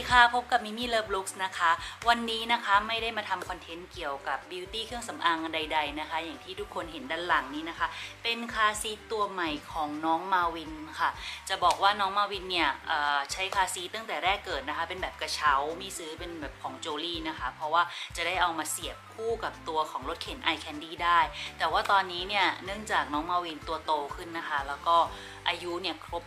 ค่ะพบกับมิมี่เลิฟลุคส์นะคะวันนี้นะคะไม่ได้มาทำคอนเทนต์เกี่ยวกับบิวตี้เครื่องสำอางใดๆนะคะอย่างที่ทุกคนเห็นด้านหลังนี้นะคะเป็นคาซีตัวใหม่ของน้องมาวินค่ะจะบอกว่าน้องมาวินเนี่ยใช้คาซีตั้งแต่แรกเกิดนะคะเป็นแบบกระเช้ามีซื้อเป็นแบบของโจลี่นะคะเพราะว่าจะได้เอามาเสียบคู่กับตัวของรถเข็นไอแคนดี้ได้แต่ว่าตอนนี้เนี่ยเนื่องจากน้องมาวินตัวโตขึ้นนะคะแล้วก็อายุเนี่ยครบ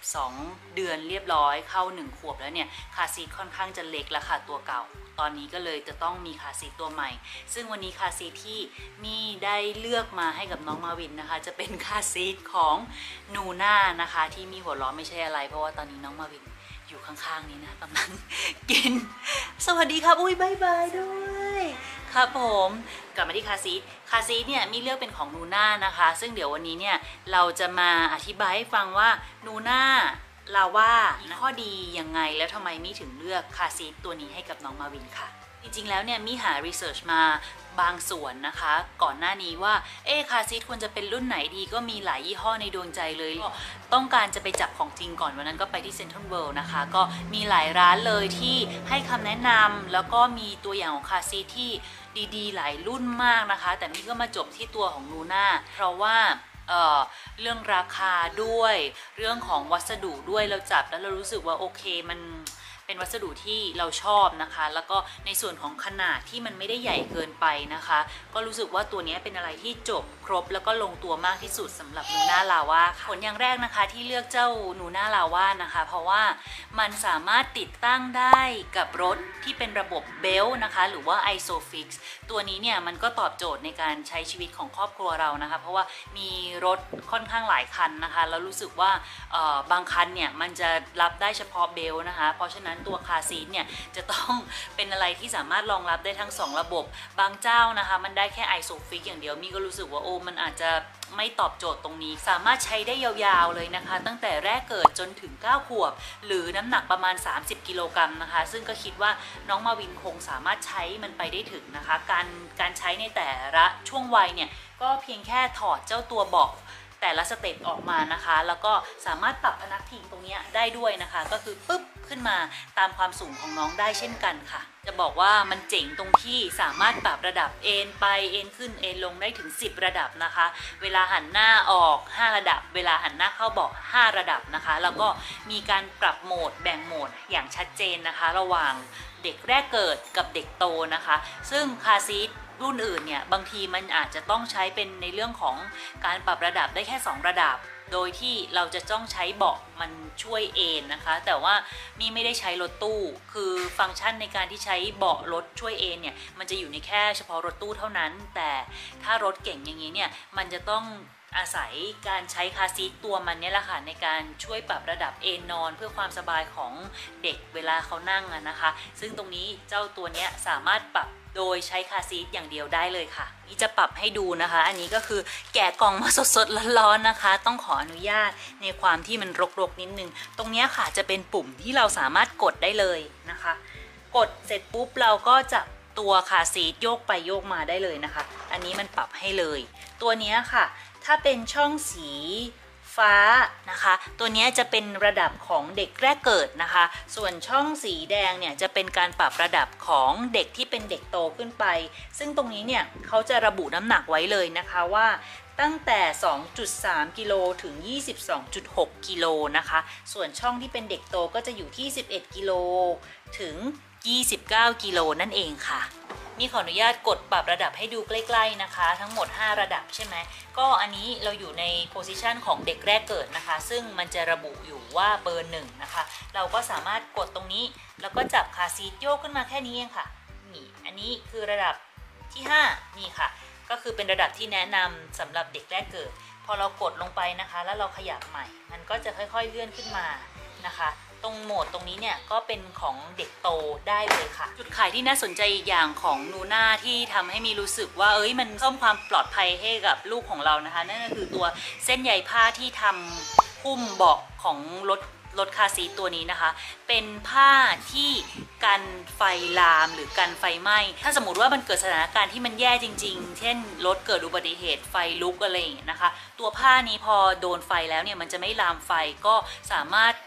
12 เดือนเรียบร้อยเข้า1 ขวบแล้วเนี่ยคาซีทค่อนข้างจะเล็กแล้วค่ะตัวเก่าตอนนี้ก็เลยจะต้องมีคาซีทตัวใหม่ซึ่งวันนี้คาซีทที่มี่ได้เลือกมาให้กับน้องมาวินนะคะจะเป็นคาซีทของนูน่านะคะที่มีหัวล้อไม่ใช่อะไรเพราะว่าตอนนี้น้องมาวินอยู่ข้างๆนี้นะกำลังกินสวัสดีครับอุ้ยบายบายด้วยครับผมกลับมาที่คาซีทเนี่ยมีเลือกเป็นของนูน่านะคะซึ่งเดี๋ยววันนี้เนี่ยเราจะมาอธิบายให้ฟังว่านูน่าลาว่าข้อดียังไงแล้วทำไมมี่ถึงเลือกคาซีทตัวนี้ให้กับน้องมาวินค่ะจริงๆแล้วเนี่ยมี่หารีเสิร์ชมาบางส่วนนะคะก่อนหน้านี้ว่าคาซีทควรจะเป็นรุ่นไหนดีก็มีหลายยี่ห้อในดวงใจเลยต้องการจะไปจับของจริงก่อนวันนั้นก็ไปที่เซ็นทรัลเวิลด์นะคะก็มีหลายร้านเลยที่ให้คำแนะนำแล้วก็มีตัวอย่างของคาซีทที่ดีๆหลายรุ่นมากนะคะแต่นี่ก็มาจบที่ตัวของนูน่าเพราะว่าเรื่องราคาด้วยเรื่องของวัสดุด้วยเราจับแล้วเรารู้สึกว่าโอเคมันเป็นวัสดุที่เราชอบนะคะแล้วก็ในส่วนของขนาดที่มันไม่ได้ใหญ่เกินไปนะคะก็รู้สึกว่าตัวนี้เป็นอะไรที่จบครบแล้วก็ลงตัวมากที่สุดสำหรับนูน่าลาวาผลอย่างแรกนะคะที่เลือกเจ้านูน่าลาวานะคะเพราะว่ามันสามารถติดตั้งได้กับรถที่เป็นระบบเบลนะคะหรือว่า ISOFIX ตัวนี้เนี่ยมันก็ตอบโจทย์ในการใช้ชีวิตของครอบครัวเรานะคะเพราะว่ามีรถค่อนข้างหลายคันนะคะแล้วรู้สึกว่าบางคันเนี่ยมันจะรับได้เฉพาะเบลนะคะเพราะฉะนั้นตัวคาร์ซีทเนี่ยจะต้องเป็นอะไรที่สามารถรองรับได้ทั้ง2ระบบบางเจ้านะคะมันได้แค่ ISOFIX อย่างเดียวมี่ก็รู้สึกว่ามันอาจจะไม่ตอบโจทย์ตรงนี้สามารถใช้ได้ยาวๆเลยนะคะตั้งแต่แรกเกิดจนถึง9 ขวบหรือน้ำหนักประมาณ30 กิโลกรัมนะคะซึ่งก็คิดว่าน้องมาวินคงสามารถใช้มันไปได้ถึงนะคะการใช้ในแต่ละช่วงวัยเนี่ยก็เพียงแค่ถอดเจ้าตัวเบาะแต่ละสเต็ปออกมานะคะแล้วก็สามารถปรับพนักพิงตรงนี้ได้ด้วยนะคะก็คือปึ๊บขึ้นมาตามความสูงของน้องได้เช่นกันค่ะจะบอกว่ามันเจ๋งตรงที่สามารถปรับระดับเอนไปเอนขึ้นเอนลงได้ถึง10 ระดับนะคะเวลาหันหน้าออก5 ระดับเวลาหันหน้าเข้าเบาะ5 ระดับนะคะแล้วก็มีการปรับโหมดแบ่งโหมดอย่างชัดเจนนะคะระหว่างเด็กแรกเกิดกับเด็กโตนะคะซึ่งคาร์ซีทรุ่นอื่นเนี่ยบางทีมันอาจจะต้องใช้เป็นในเรื่องของการปรับระดับได้แค่2 ระดับโดยที่เราจะต้องใช้เบาะมันช่วยเอนนะคะแต่ว่ามีไม่ได้ใช้รถตู้คือฟังก์ชันในการที่ใช้เบาะรถช่วยเอนเนี่ยมันจะอยู่ในแค่เฉพาะรถตู้เท่านั้นแต่ถ้ารถเก่งอย่างนี้เนี่ยมันจะต้องอาศัยการใช้คาร์ซีทตัวมันเนี่ยแหละค่ะในการช่วยปรับระดับเอนนอนเพื่อความสบายของเด็กเวลาเขานั่งนะคะซึ่งตรงนี้เจ้าตัวเนี้ยสามารถปรับโดยใช้คาร์ซีทอย่างเดียวได้เลยค่ะนี่จะปรับให้ดูนะคะอันนี้ก็คือแกะกล่องมาสดๆร้อนๆนะคะต้องขออนุญาตในความที่มันรกๆนิดนึงตรงนี้ค่ะจะเป็นปุ่มที่เราสามารถกดได้เลยนะคะกดเสร็จปุ๊บเราก็จะตัวคาร์ซีทโยกไปโยกมาได้เลยนะคะอันนี้มันปรับให้เลยตัวนี้ค่ะถ้าเป็นช่องสีฟ้านะคะตัวนี้จะเป็นระดับของเด็กแรกเกิดนะคะส่วนช่องสีแดงเนี่ยจะเป็นการปรับระดับของเด็กที่เป็นเด็กโตขึ้นไปซึ่งตรงนี้เนี่ยเขาจะระบุน้ำหนักไว้เลยนะคะว่าตั้งแต่ 2.3 กิโลถึง 22.6 กิโลนะคะส่วนช่องที่เป็นเด็กโตก็จะอยู่ที่11 กิโลถึง29 กิโลนั่นเองค่ะนี่ขออนุญาตกดปรับระดับให้ดูใกล้ๆนะคะทั้งหมด5 ระดับใช่ไหมก็อันนี้เราอยู่ในโพสิชันของเด็กแรกเกิดนะคะซึ่งมันจะระบุอยู่ว่าเบอร์1นะคะเราก็สามารถกดตรงนี้แล้วก็จับคาร์ซีทโยกขึ้นมาแค่นี้เองค่ะนี่อันนี้คือระดับที่5นี่ค่ะก็คือเป็นระดับที่แนะนำสำหรับเด็กแรกเกิดพอเรากดลงไปนะคะแล้วเราขยับใหม่มันก็จะค่อยๆเลื่อนขึ้นมานะคะตรงโหมดตรงนี้เนี่ยก็เป็นของเด็กโตได้เลยค่ะจุดขายที่น่าสนใจอีกอย่างของนูน่าที่ทำให้มีรู้สึกว่ามันเพิ่มความปลอดภัยให้กับลูกของเรานะคะนั่นก็คือตัวเส้นใยผ้าที่ทำหุ้มเบาะของรถคาร์ซีทตัวนี้นะคะเป็นผ้าที่กันไฟลามหรือกันไฟไหม้ถ้าสมมติว่ามันเกิดสถานการณ์ที่มันแย่จริงๆเช่นรถเกิดอุบัติเหตุไฟลุกอะไรอย่างเงี้ยนะคะตัวผ้านี้พอโดนไฟแล้วเนี่ยมันจะไม่ลามไฟก็สามารถ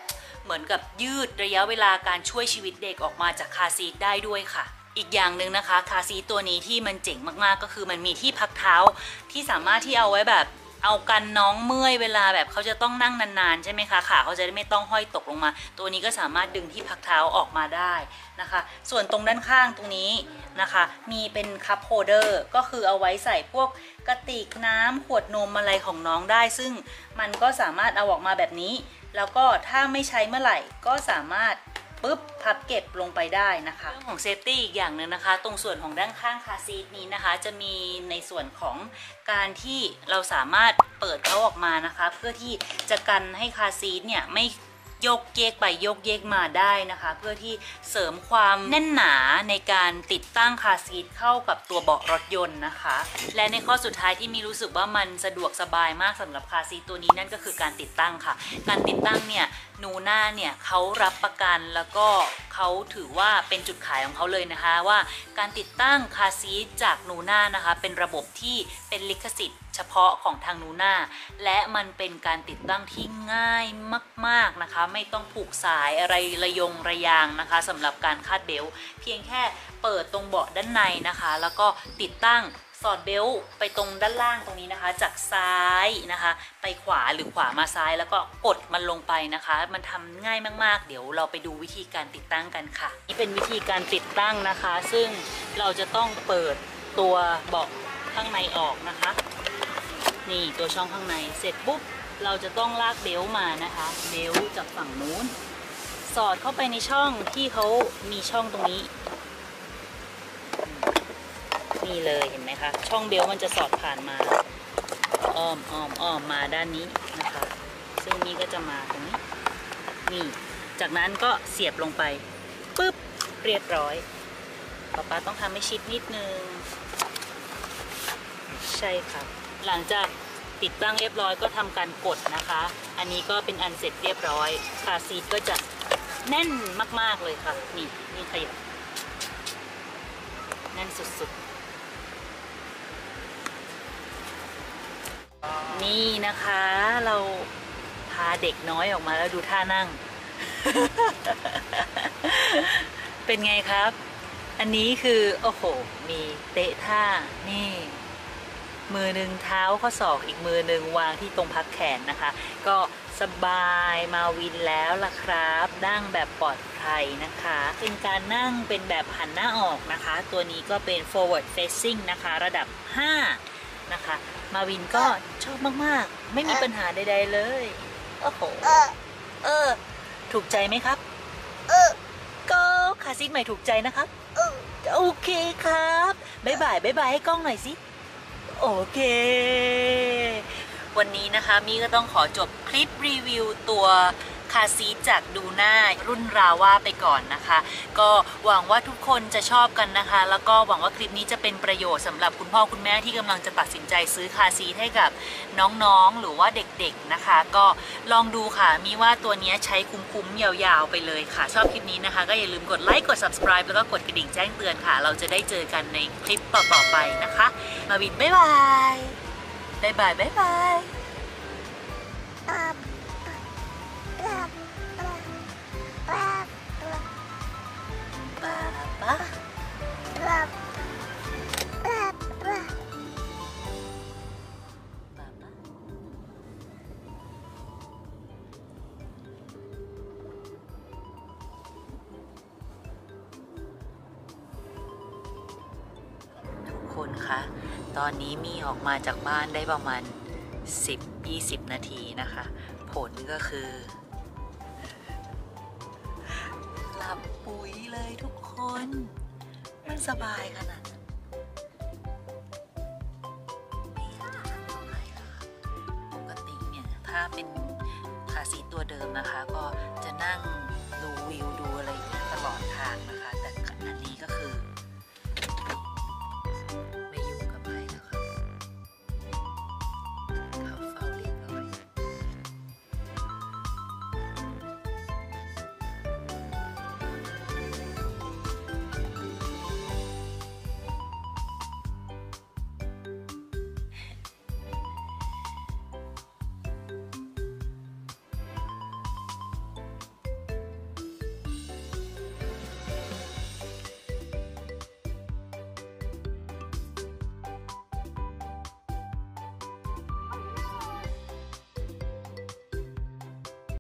เหมือนกับยืดระยะเวลาการช่วยชีวิตเด็กออกมาจากคาร์ซีทได้ด้วยค่ะอีกอย่างหนึ่งนะคะคาร์ซีทตัวนี้ที่มันเจ๋งมากๆก็คือมันมีที่พักเท้าที่สามารถที่เอาไว้แบบเอากันน้องเมื่อยเวลาแบบเขาจะต้องนั่งนานๆใช่ไหมคะขาเขาจะได้ไม่ต้องห้อยตกลงมาตัวนี้ก็สามารถดึงที่พักเท้าออกมาได้นะคะส่วนตรงด้านข้างตรงนี้นะคะมีเป็นคัพโฮลเดอร์ก็คือเอาไว้ใส่พวกกระติกน้ำขวดนมอะไรของน้องได้ซึ่งมันก็สามารถเอาออกมาแบบนี้แล้วก็ถ้าไม่ใช้เมื่อไหร่ก็สามารถปุ๊บพับเก็บลงไปได้นะคะเรื่องของเซฟตี้อีกอย่างหนึ่งนะคะตรงส่วนของด้านข้างคาร์ซีทนี้นะคะจะมีในส่วนของการที่เราสามารถเปิดเขาออกมานะคะเพื่อที่จะกันให้คาร์ซีทเนี่ยไม่โยกเยกไปโยกเยกมาได้นะคะเพื่อที่เสริมความแน่นหนาในการติดตั้งคาร์ซีทเข้ากับตัวเบาะรถยนต์นะคะและในข้อสุดท้ายที่มีรู้สึกว่ามันสะดวกสบายมากสำหรับคาร์ซีทตัวนี้นั่นก็คือการติดตั้งค่ะการติดตั้งเนี่ยนูน่าเนี่ยเขารับประกันแล้วก็เขาถือว่าเป็นจุดขายของเขาเลยนะคะว่าการติดตั้งคาร์ซีทจากนูน่านะคะเป็นระบบที่เป็นลิขสิทธิ์เฉพาะของทางนูน่าและมันเป็นการติดตั้งที่ง่ายมากๆนะคะไม่ต้องผูกสายอะไรระยงระยางนะคะสำหรับการคาดเบลต์เพียงแค่เปิดตรงเบาะด้านในนะคะแล้วก็ติดตั้งสอดเบลต์ไปตรงด้านล่างตรงนี้นะคะจากซ้ายนะคะไปขวาหรือขวามาซ้ายแล้วก็กดมันลงไปนะคะมันทำง่ายมากๆเดี๋ยวเราไปดูวิธีการติดตั้งกันค่ะนี่เป็นวิธีการติดตั้งนะคะซึ่งเราจะต้องเปิดตัวเบาะข้างในออกนะคะนี่ตัวช่องข้างในเสร็จปุ๊บเราจะต้องลากเบลต์มานะคะเบลต์จากฝั่งนู้นสอดเข้าไปในช่องที่เขามีช่องตรงนี้นี่เลยเห็นไหมคะช่องเบลต์มันจะสอดผ่านมาอ้อมมาด้านนี้นะคะซึ่งนี่ก็จะมาตรงนี้นี่จากนั้นก็เสียบลงไปปึ๊บเรียบร้อยป๊าต้องทำให้ชิดนิดนึงใช่ครับหลังจากติดตั้งเรียบร้อยก็ทำการกดนะคะอันนี้ก็เป็นอันเสร็จเรียบร้อยคาร์ซีทก็จะแน่นมากๆเลยค่ะนี่ขยับแน่นสุดๆนี่นะคะเราพาเด็กน้อยออกมาแล้วดูท่านั่ง เป็นไงครับอันนี้คือโอ้โหมีเตะท่านี่มือหนึ่งเท้าข้อศอกอีกมือหนึ่งวางที่ตรงพักแขนนะคะก็สบายมาวินแล้วล่ะครับนั่งแบบปลอดภัยนะคะเป็นการนั่งเป็นแบบหันหน้าออกนะคะตัวนี้ก็เป็น forward facing นะคะระดับ5นะคะมาวินก็ชอบมากๆไม่มีปัญหาใดๆเลยโอ้โหถูกใจไหมครับก็คาร์ซีทใหม่ถูกใจนะครับโอเคครับบ๊ายบายให้กล้องหน่อยสิโอเควันนี้นะคะมี่ก็ต้องขอจบคลิปรีวิวตัวคาร์ซีทจากดูน่ารุ่นราว่าไปก่อนนะคะก็หวังว่าทุกคนจะชอบกันนะคะแล้วก็หวังว่าคลิปนี้จะเป็นประโยชน์สำหรับคุณพ่อคุณแม่ที่กำลังจะตัดสินใจซื้อคาร์ซีทให้กับน้องๆหรือว่าเด็กๆนะคะก็ลองดูค่ะมีว่าตัวนี้ใช้คุ้มๆยาวๆไปเลยค่ะชอบคลิปนี้นะคะก็อย่าลืมกดไลค์กด subscribe แล้วก็กดกระดิ่งแจ้งเตือนค่ะเราจะได้เจอกันในคลิปต่อๆไปนะคะมาวินบ๊ายบายคนคะตอนนี้มีออกมาจากบ้านได้ประมาณ 10-20 นาทีนะคะผลก็คือหลับปุ๋ยเลยทุกคนมันสบายขนาดนั้นไม่อยากจะทำเท่าไหร่แล้วค่ะปกติเนี่ยถ้าเป็นคาร์ซีทตัวเดิมนะคะก็จะนั่งดูวิวดูอะไรอย่างเงี้ย